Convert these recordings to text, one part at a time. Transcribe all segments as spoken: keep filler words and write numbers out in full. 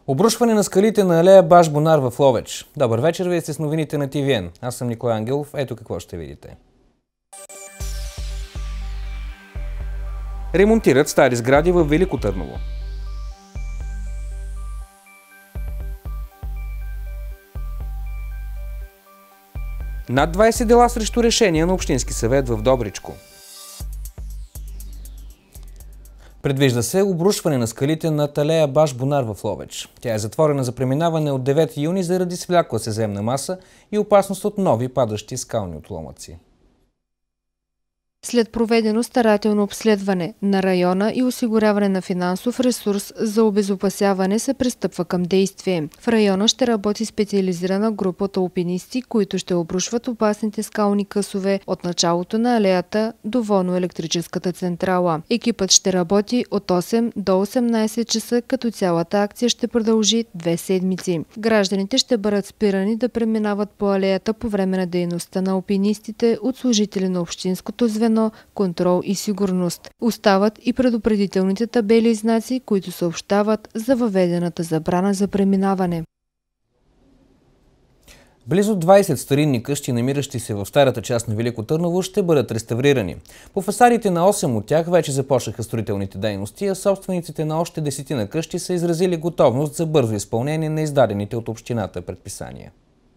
Обрушване на скалите на алея Баш Бунар в Ловеч. Добър вечер, вие сте с новините на Ти Ви Ен. Аз съм Николай Ангелов. Ето какво ще видите. Ремонтират стари сгради в Велико Търново. Над двайсет дела срещу решения на Общински съвет в Добричко. Предвижда се обрушване на скалите над алея Баш Бунар в Ловеч. Тя е затворена за преминаване от девети юни заради свлякла се земна маса и опасност от нови падащи скални отломъци. След проведено старателно обследване на района и осигуряване на финансов ресурс за обезопасяване се пристъпва към действие. В района ще работи специализирана група от алпинисти, които ще обрушват опасните скални късове от началото на алеята до водно-електрическата централа. Екипът ще работи от осем до осемнайсет часа, като цялата акция ще продължи две седмици. Гражданите ще бъдат спирани да преминават по алеята по време на дейността на алпинистите от служители на общинското звено, контрол и сигурност. Остават и предупредителните табели и знаци, които съобщават за въведената забрана за преминаване. Близо двайсет старинни къщи, намиращи се в старата част на Велико Търново, ще бъдат реставрирани. По фасадите на осем от тях вече започнаха строителните дейности, а собствениците на още десетина къщи са изразили готовност за бързо изпълнение на издадените от общината предписания.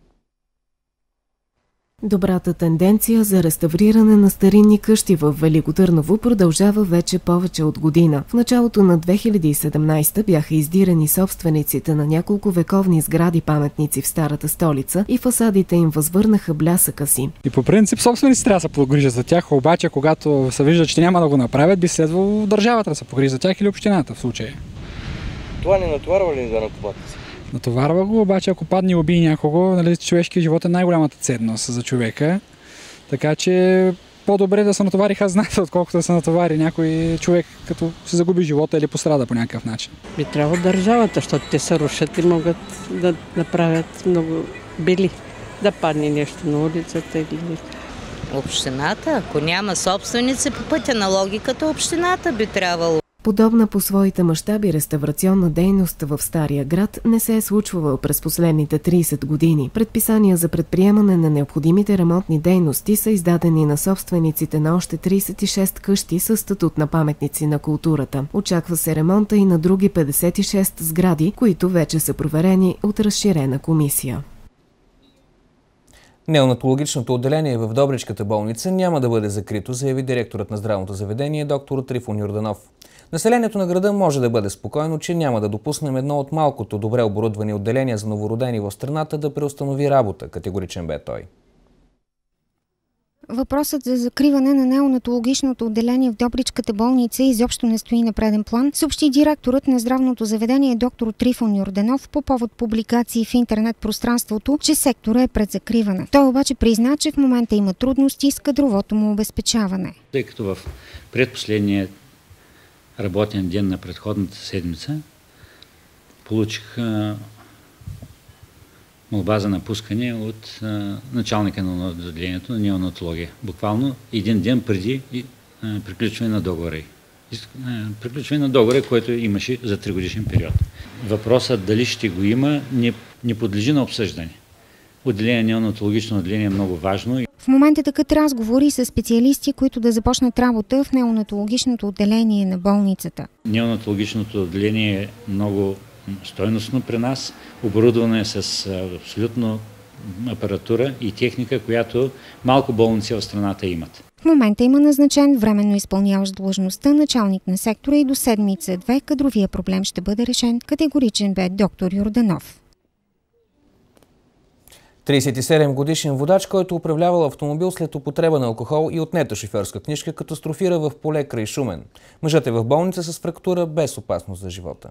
Добрата тенденция за реставриране на старинни къщи в Велико Търново продължава вече повече от година. В началото на две хиляди и седемнайсета бяха издирани собствениците на няколко вековни сгради-паметници в старата столица и фасадите им възвърнаха блясъка си. И по принцип собствениците трябва да се погрижат за тях, обаче когато се вижда, че няма да го направят, би следвало държавата да се погрижи за тях или общината в случая. Това не натоварва ли да накупате си? Натоварва го, обаче ако падне и убие някого, нали, човешкият живот е най-голямата ценност за човека. Така че по-добре да се натовари хазната, отколкото да се натовари някой човек, като се загуби живота или пострада по някакъв начин. Би трябва държавата, защото те се рушат и могат да направят много бели, да падне нещо на улицата или... Общината, ако няма собственици, по пътя на логиката, общината би трябвало. Подобна по своите мащаби реставрационна дейност в Стария град не се е случвала през последните трийсет години. Предписания за предприемане на необходимите ремонтни дейности са издадени на собствениците на още трийсет и шест къщи със статут на паметници на културата. Очаква се ремонта и на други петдесет и шест сгради, които вече са проверени от разширена комисия. Неонатологичното отделение в Добричката болница няма да бъде закрито, заяви директорът на здравното заведение доктор Трифон Йорданов. Населението на града може да бъде спокойно, че няма да допуснем едно от малкото добре оборудвани отделения за новородени в страната да преустанови работа, категоричен бе той. Въпросът за закриване на неонатологичното отделение в Добричката болница изобщо не стои на преден план, съобщи директорът на здравното заведение доктор Трифон Йорданов по повод публикации в интернет пространството, че сектора е пред закриване. Той обаче призна, че в момента има трудности с кадровото му обезпечаване. Тъй като в предпоследния работен ден на предходната седмица получих молба за напускане от а, началника на отделението на неонатология. Буквално един ден преди а, приключване на договора. Приключване на договора, който имаше за тригодишен период. Въпросът дали ще го има не, не подлежи на обсъждане. Отделение неонатологично отделение е много важно. В момента тъкат разговори с специалисти, които да започнат работа в неонатологичното отделение на болницата. Неонатологичното отделение е много стойностно при нас, оборудвано е с абсолютно апаратура и техника, която малко болници в страната имат. В момента има назначен временно изпълняващ длъжността началник на сектора и до седмица-две кадровия проблем ще бъде решен, категоричен бе доктор Йорданов. трийсет и седем годишен водач, който управлявал автомобил след употреба на алкохол и отнета шофьорска книжка, катастрофира в поле край Шумен. Мъжът е в болница с фрактура без опасност за живота.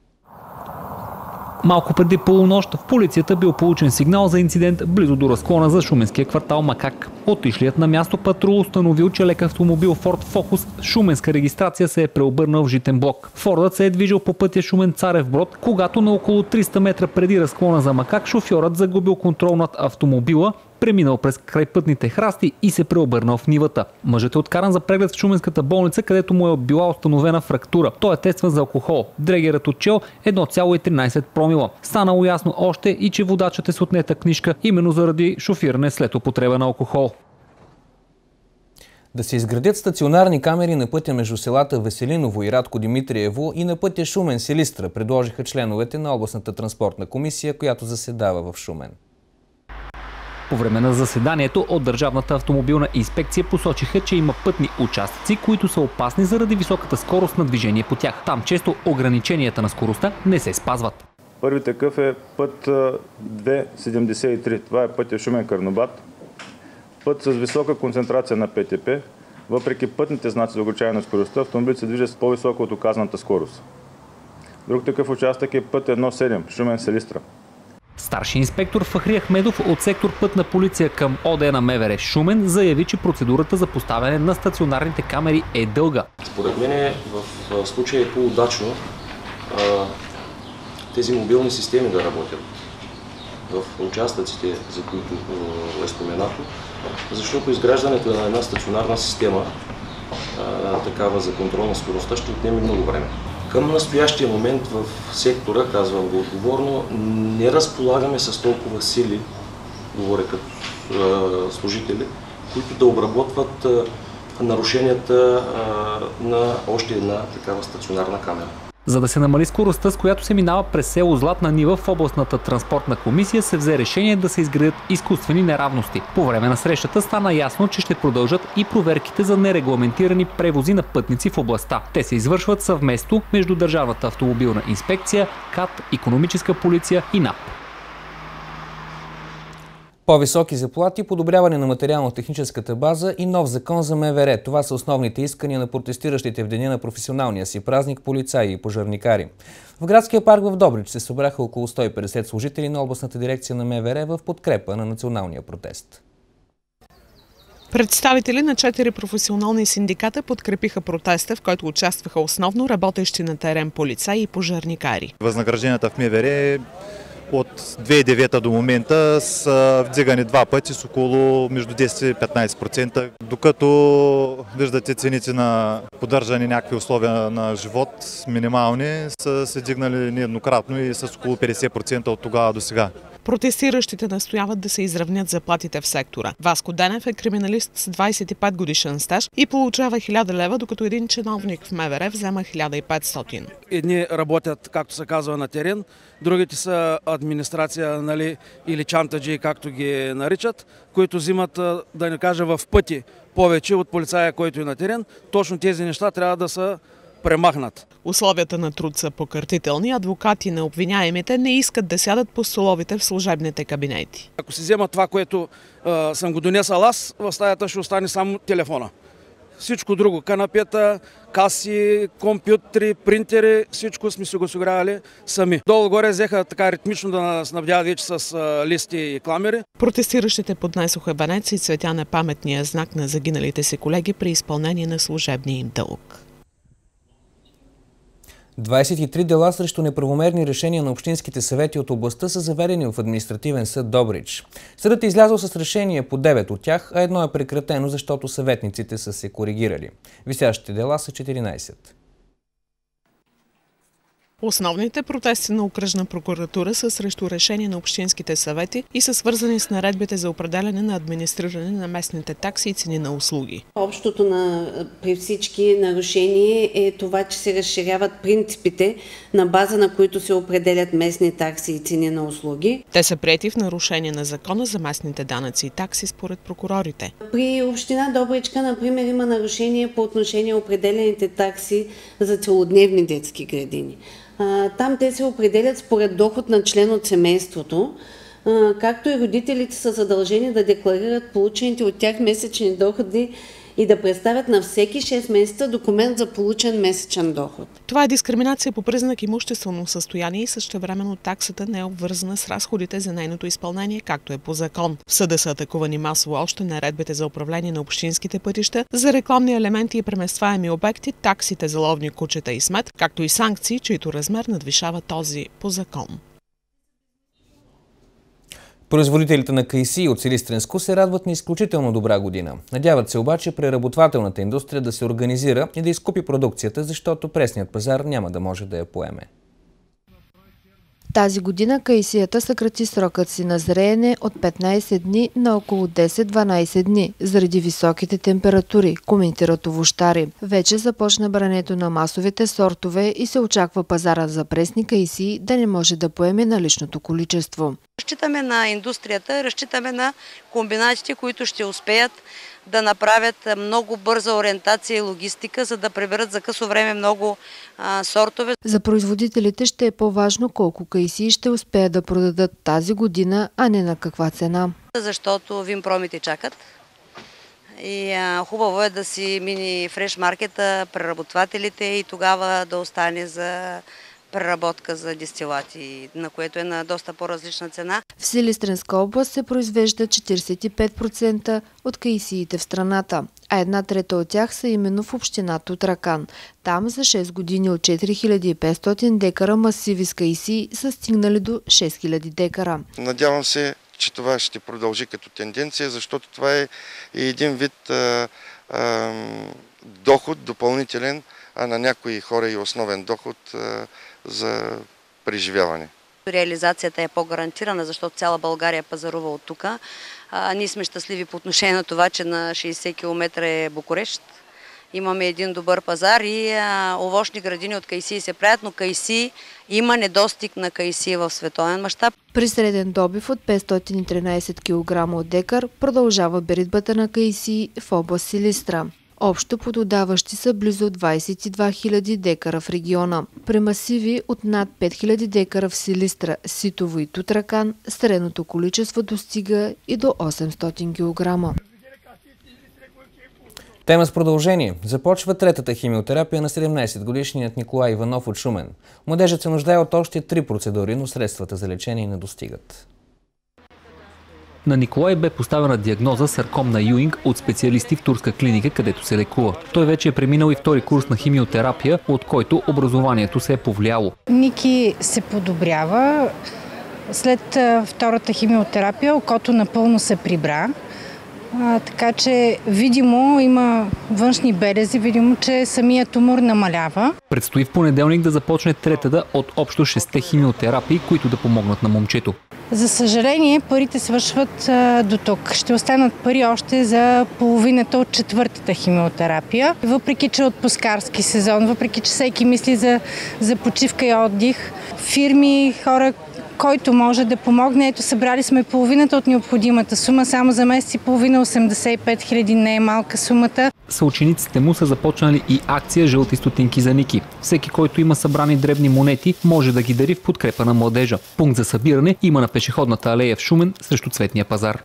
Малко преди полунощ в полицията бил получен сигнал за инцидент близо до разклона за шуменския квартал Макак. Отишлият на място патрул установил, че лек автомобил Ford Focus с шуменска регистрация се е преобърнал в житен блок. Фордът се е движил по пътя Шумен-Царев Брод, когато на около триста метра преди разклона за Макак шофьорът загубил контрол над автомобила преминал през крайпътните храсти и се преобърнал в нивата. Мъжът е откаран за преглед в шуменската болница, където му е била установена фрактура. Той е тестван за алкохол. Дрегерът отчел едно цяло и тринайсет промила. Станало ясно още и че водачът е с отнета книжка, именно заради шофиране след употреба на алкохол. Да се изградят стационарни камери на пътя между селата Веселиново и Радко Димитриево и на пътя Шумен-Силистра, предложиха членовете на областната транспортна комисия, която заседава в Шумен. По време на заседанието от Държавната автомобилна инспекция посочиха, че има пътни участъци, които са опасни заради високата скорост на движение по тях. Там често ограниченията на скоростта не се спазват. Първи такъв е път две седемдесет и три. Това е пътя Шумен-Карнобат. Път с висока концентрация на Пе Те Пе. Въпреки пътните знаци за ограничаване на скоростта, автомобилите се движат с по-висока от указаната скорост. Друг такъв участък е път едно седем Шумен-Силистра. Старши инспектор Фахри Ахмедов от сектор Пътна полиция към О Де на Ме Ве Ре Шумен заяви, че процедурата за поставяне на стационарните камери е дълга. Според мен в случая е по-удачно тези мобилни системи да работят в участъците, за които е споменато, защото изграждането на една стационарна система, такава за контрол на скоростта, ще отнеме много време. Към настоящия момент в сектора, казвам го отговорно, не разполагаме с толкова сили, говоря като служители, които да обработват нарушенията на още една такава стационарна камера. За да се намали скоростта, с която се минава през село Златна Нива, в областната транспортна комисия се взе решение да се изградят изкуствени неравности. По време на срещата стана ясно, че ще продължат и проверките за нерегламентирани превози на пътници в областта. Те се извършват съвместно между Държавната автомобилна инспекция, КАТ, Икономическа полиция и НАП. По-високи заплати, подобряване на материално-техническата база и нов закон за Ме Ве Ре. Това са основните искания на протестиращите в деня на професионалния си празник полицаи и пожарникари. В градския парк в Добрич се събраха около сто и петдесет служители на областната дирекция на Ме Ве Ре в подкрепа на националния протест. Представители на четири професионални синдиката подкрепиха протеста, в който участваха основно работещи на терен полицаи и пожарникари. Възнагражденията в Ме Ве Ре от две хиляди и девета до момента са вдигани два пъти с около между десет и петнайсет процента, докато виждате цените на поддържане някакви условия на живот минимални са се дигнали нееднократно и с около петдесет процента от тогава до сега. Протестиращите настояват да се изравнят заплатите в сектора. Васко Денев е криминалист с двайсет и пет годишен стаж и получава хиляда лева, докато един чиновник в Ме Ве Ре взема хиляда и петстотин. Едни работят, както се казва, на терен, другите са администрация, нали, или чантаджи, както ги наричат, които взимат, да не кажа, в пъти повече от полицая, който е на терен. Точно тези неща трябва да са премахнат. Условията на труд са покъртителни. Адвокати на обвиняемите не искат да сядат по столовите в служебните кабинети. Ако си взема това, което а, съм го донесъл аз, в стаята ще остане само телефона. Всичко друго, канапета, каси, компютри, принтери, всичко сме си го осигурявали сами. Долу-горе взеха така ритмично да снабдяват вече с а, листи и кламери. Протестиращите поднесоха венец и цветя на паметния знак на загиналите си колеги при изпълнение на служебния им дълг. двайсет и три дела срещу неправомерни решения на общинските съвети от областта са заведени в административен съд Добрич. Съдът е излязъл с решение по девет от тях, а едно е прекратено, защото съветниците са се коригирали. Висящите дела са четиринайсет. Основните протести на окръжна прокуратура са срещу решение на общинските съвети и са свързани с наредбите за определяне на администриране на местните такси и цени на услуги. Общото на, при всички нарушения е това, че се разширяват принципите, на база на които се определят местни такси и цени на услуги. Те са приети в нарушение на закона за местните данъци и такси според прокурорите. При община Добричка, например, има нарушение по отношение определените такси за целодневни детски градини. Там те се определят според доход на член от семейството, както и родителите са задължени да декларират получените от тях месечни доходи и да представят на всеки шест месеца документ за получен месечен доход. Това е дискриминация по признак имуществено състояние и същевременно таксата не е обвързана с разходите за нейното изпълнение, както е по закон. В съда са атакувани масово още наредбите за управление на общинските пътища, за рекламни елементи и преместваеми обекти, таксите за ловни кучета и смет, както и санкции, чието размер надвишава този по закон. Производителите на кайсии от Силистренско се радват на изключително добра година. Надяват се обаче преработвателната индустрия да се организира и да изкупи продукцията, защото пресният пазар няма да може да я поеме. Тази година кайсията съкрати срокът си на зреене от петнайсет дни на около десет-дванайсет дни, заради високите температури, коментират овощари. Вече започна брането на масовите сортове и се очаква пазара за пресни кайсии да не може да поеме наличното количество. Разчитаме на индустрията, разчитаме на комбинатите, които ще успеят да направят много бърза ориентация и логистика, за да приберат за късо време много а, сортове. За производителите ще е по-важно колко кайсии ще успеят да продадат тази година, а не на каква цена. Защото винпромите чакат и а, хубаво е да си мини фреш маркета, преработвателите и тогава да остане за преработка за дестилати, на което е на доста по-различна цена. В Силистренска област се произвежда четирийсет и пет процента от кайсиите в страната, а една трета от тях са именно в община Тутракан. Там за шест години от четири хиляди и петстотин декара масиви с кайсии са стигнали до шест хиляди декара. Надявам се, че това ще продължи като тенденция, защото това е един вид а, а, доход допълнителен, а на някои хора и основен доход а, за преживяване. Реализацията е по-гарантирана, защото цяла България пазарува от тук. Ние сме щастливи по отношение на това, че на шейсет километра е Букурещ. Имаме един добър пазар и а, овощни градини от кайсии се правят, но кайсии има недостиг на кайсии в световен мащаб. При среден добив от петстотин и тринайсет килограма от декар продължава беритбата на кайсии в област Силистра. Общо пододаващи са близо двайсет и две хиляди декара в региона. При масиви от над пет хиляди декара в Силистра, Ситово и Тутракан средното количество достига и до осемстотин килограма. Тема с продължение. Започва третата химиотерапия на седемнайсетгодишният Николай Иванов от Шумен. Младежът се нуждае от още три процедури, но средствата за лечение не достигат. На Николай бе поставена диагноза сарком на Юинг от специалисти в турска клиника, където се лекува. Той вече е преминал и втори курс на химиотерапия, от който образованието се е повлияло. Ники се подобрява. След втората химиотерапия окото напълно се прибра. А, така че видимо има външни белези, видимо, че самия тумор намалява. Предстои в понеделник да започне третата от общо шестте химиотерапии, които да помогнат на момчето. За съжаление, парите свършват а, до тук. Ще останат пари още за половината от четвъртата химиотерапия. Въпреки, че е отпускарски сезон, въпреки, че всеки мисли за, за почивка и отдих, фирми, хора, който може да помогне. Ето, събрали сме половината от необходимата сума. Само за месец и половина осемдесет и пет хиляди не е малка сумата. Съучениците му са започнали и акция «Жълти стотинки за Ники». Всеки, който има събрани дребни монети, може да ги дари в подкрепа на младежа. Пункт за събиране има на пешеходната алея в Шумен срещу Цветния пазар.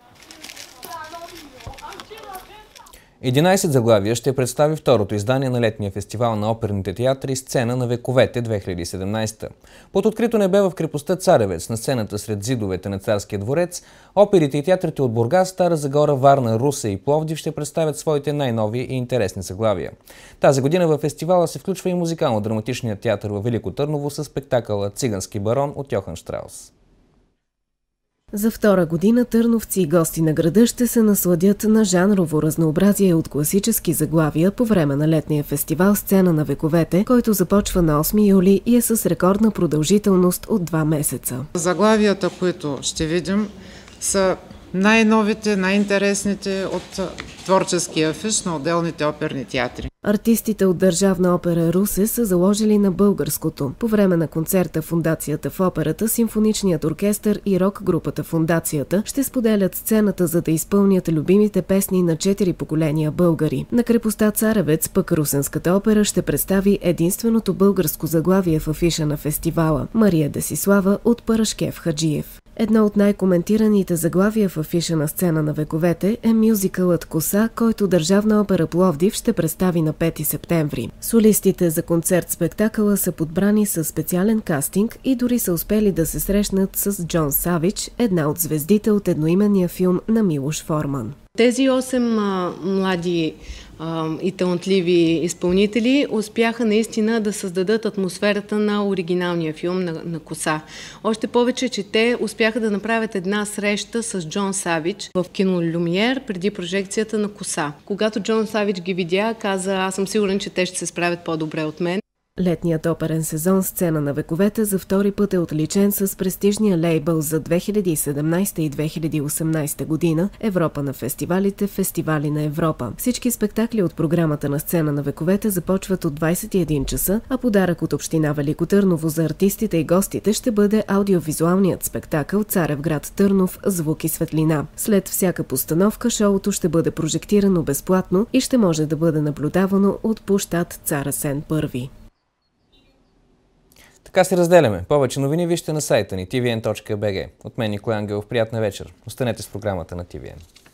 единайсет заглавия ще представи второто издание на летния фестивал на оперните театри «Сцена на вековете две хиляди и седемнайсета. Под открито небе в крепостта Царевец, на сцената сред зидовете на Царския дворец, оперите и театрите от Бургас, Стара Загора, Варна, Русе и Пловдив ще представят своите най-нови и интересни заглавия. Тази година във фестивала се включва и музикално-драматичният театър във Велико Търново със спектакъла «Цигански барон» от Йохан Штраус. За втора година търновци и гости на града ще се насладят на жанрово разнообразие от класически заглавия по време на летния фестивал «Сцена на вековете», който започва на осми юли и е с рекордна продължителност от два месеца. Заглавията, които ще видим, са най-новите, най-интересните от творческия афиш на отделните оперни театри. Артистите от Държавна опера Русе са заложили на българското. По време на концерта Фондацията в операта, Симфоничният оркестър и рок-групата Фондацията ще споделят сцената, за да изпълнят любимите песни на четири поколения българи. На крепостта Царевец пък Русенската опера ще представи единственото българско заглавие в афиша на фестивала – Мария Десислава от Парашкев Хаджиев. Едно от най-коментираните заглавия в афиша на Сцена на вековете е мюзикълът «Коса», който Държавна опера Пловдив ще представи на пети септември. Солистите за концерт-спектакъла са подбрани със специален кастинг и дори са успели да се срещнат с Джон Савич, една от звездите от едноименния филм на Милош Форман. Тези осем а, млади а, и талантливи изпълнители успяха наистина да създадат атмосферата на оригиналния филм на, на Коса. Още повече, че те успяха да направят една среща с Джон Савич в кино Люмиер преди прожекцията на Коса. Когато Джон Савич ги видя, каза: аз съм сигурен, че те ще се справят по-добре от мен. Летният оперен сезон Сцена на вековете за втори път е отличен с престижния лейбъл за две хиляди и седемнадесета и две хиляди и осемнадесета година Европа на фестивалите, Фестивали на Европа. Всички спектакли от програмата на Сцена на вековете започват от двадесет и един часа, а подарък от община Велико Търново за артистите и гостите ще бъде аудиовизуалният спектакъл Царевград Търнов «Звук и светлина». След всяка постановка шоуто ще бъде прожектирано безплатно и ще може да бъде наблюдавано от площад Цар Асен първи. Така се разделяме. Повече новини вижте на сайта ни ти ви ен точка би джи. От мен Николай Ангелов. Приятна вечер. Останете с програмата на Ти Ви Ен.